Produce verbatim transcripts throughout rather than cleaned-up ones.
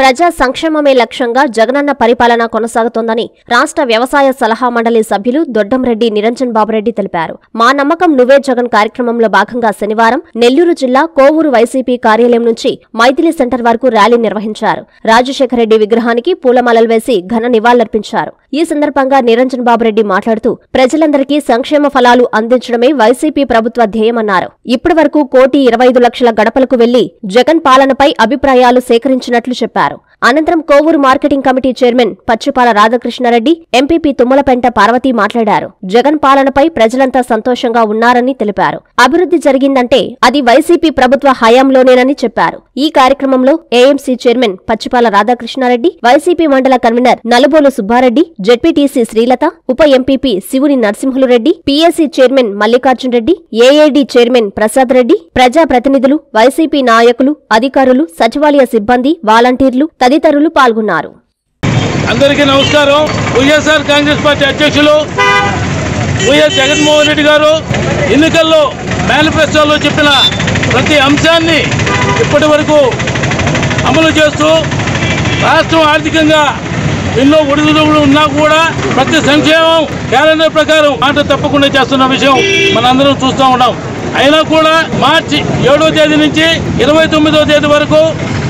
ప్రజా సంక్షేమమే లక్ష్యంగా జగనన్న పరిపాలన కొనసాగుతోందని రాష్ట్ర వ్యవసాయ సలహా మండలి సభ్యులు దొడ్డంరెడ్డి నిరంజన్ బాబురెడ్డి తెలిపారు. మా నమ్మకం నువ్వే జగన్ కార్యక్రమంలో భాగంగా శనివారం నెల్లూరు జిల్లా కోవూరు వైసీపీ కార్యాలయం నుంచి మైథిలి సెంటర్ వరకు ర్యాలీ నిర్వహించారు. రాజశేఖర రెడ్డి విగ్రహానికి పూలమాలలు వేసి ఘన నివాళులర్పించారు. ఈ సందర్భంగా నిరంజన్ బాబురెడ్డి మాట్లాడుతూ ప్రజలందరికీ సంక్షేమ ఫలాలు అందించడమే వైసీపీ ప్రభుత్వ ధ్యేయమన్నారు. ఇప్పటి వరకు కోటి ఇరవై ఐదు లక్షల గడపలకు వెళ్లి జగన్ పాలనపై అభిప్రాయాలు సేకరించినట్లు చెప్పారు. అనంతరం Kovur marketing committee chairman Pachipala Radhakrishna Reddy, MPP Thummalapenta Parvathi మాట్లాడారు. జగన్ పాలనపై ప్రజలంతా సంతోషంగా ఉన్నారని తెలిపారు. అభివృద్ధి జరిగిందంటే అది వైసీపీ ప్రభుత్వ హయాంలోనేనని చెప్పారు. ఈ కార్యక్రమంలో AMC chairman Pachipala Radhakrishna Reddy, YCP మండల కన్వీనర్ నలుబోలు సుబ్బారెడ్డి, జెడ్పీటీసీ శ్రీలత, ఉప MPP Shivuni Narasimhulu Reddy, PAC chairman Mallikarjun Reddy, AAD chairman Prasad Reddy, ప్రజాప్రతినిధులు, వైసీపీ నాయకులు, అధికారులు, సచివాలయ సిబ్బంది, వాలంటీర్లు తదితరులు పాల్గొన్నారు. అందరికీ నమస్కారం. వైఎస్ఆర్ కాంగ్రెస్ పార్టీ అధ్యక్షులు వైఎస్ జగన్మోహన్ రెడ్డి గారు ఎన్నికల్లో మేనిఫెస్టోలో చెప్పిన ప్రతి అంశాన్ని ఇప్పటి వరకు అమలు చేస్తూ రాష్ట్రం ఆర్థికంగా ఎన్నో ఒడిదుడుకులు ఉన్నా కూడా ప్రతి సంక్షేమం క్యాలెండర్ ప్రకారం మాట తప్పకుండా చేస్తున్న విషయం మనందరం చూస్తూ ఉన్నాం. అయినా కూడా మార్చి ఏడో తేదీ నుంచి ఇరవై తొమ్మిదో తేదీ వరకు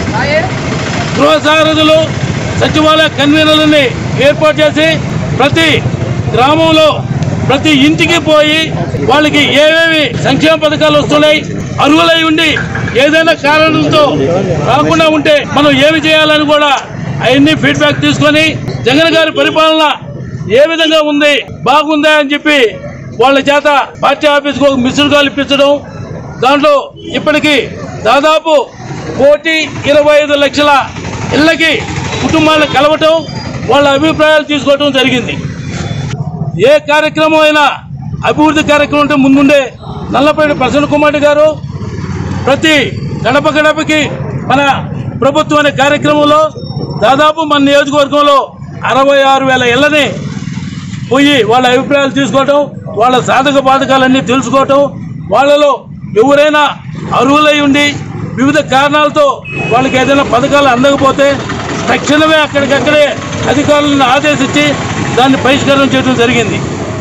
గృహ సారథులు, సచివాలయ కన్వీనర్లని ఏర్పాటు చేసి ప్రతి గ్రామంలో ప్రతి ఇంటికి పోయి వాళ్ళకి ఏవేవి సంక్షేమ పథకాలు వస్తున్నాయి, అర్హులై ఉండి ఏదైనా కారణంతో రాకుండా ఉంటే మనం ఏమి చేయాలని కూడా అవన్నీ ఫీడ్బ్యాక్ తీసుకొని జగన్ గారి పరిపాలన ఏ విధంగా ఉంది, బాగుందా అని చెప్పి వాళ్ళ చేత పార్టీ ఆఫీస్కి ఒక మిస్డ్ కాల్ ఇప్పించడం. దాంట్లో ఇప్పటికీ దాదాపు కోటి ఇరవై ఐదు లక్షల ఇళ్లకి కుటుంబాలను కలవటం, వాళ్ళ అభిప్రాయాలు తీసుకోవటం జరిగింది. ఏ కార్యక్రమం అయినా అభివృద్ధి కార్యక్రమం అంటే ముందుండే నల్లపేట ప్రసన్న కుమార్ గారు ప్రతి గడప గడపకి మన ప్రభుత్వం అనే కార్యక్రమంలో దాదాపు మన నియోజకవర్గంలో అరవై ఆరు వేల ఇళ్లని పోయి వాళ్ళ అభిప్రాయాలు తీసుకోవటం, వాళ్ళ సాధక బాధకాలన్నీ తెలుసుకోవటం, వాళ్ళలో ఎవరైనా అర్హులై ఉండి వివిధ కారణాలతో వాళ్ళకి ఏదైనా పథకాలు అందకపోతే తక్షణమే అక్కడికక్కడే అధికారులను ఆదేశించి దాన్ని పరిష్కారం చేయడం జరిగింది.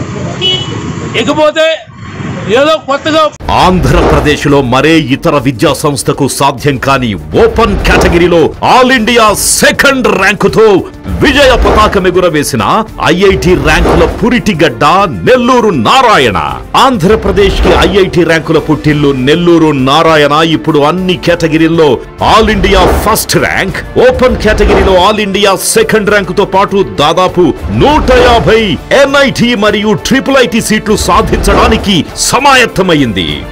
ఇకపోతే ఏదో కొత్తగా ఆంధ్రప్రదేశ్ లో మరే ఇతర విద్యా సంస్థకు సాధ్యం కాని ఓపెన్ కేటగిరీలో ఆల్ ఇండియా సెకండ్ ర్యాంకుతో విజయ పతాకం ఎగురవేసిన ఐఐటి ర్యాంకుల పురిటిగడ్డ నెల్లూరు నారాయణ. ఆంధ్రప్రదేశ్ కి ఐఐటి ర్యాంకుల పుట్టిల్లు నెల్లూరు నారాయణ ఇప్పుడు అన్ని కేటగిరీల్లో all India first rank, open కేటగిరీలో ఆల్ ఇండియా సెకండ్ ర్యాంకుతో పాటు దాదాపు నూట యాభై ఎన్ఐటి మరియు ట్రిపుల్ ఐటి సీట్లు సాధించడానికి సమాయత్తమైంది.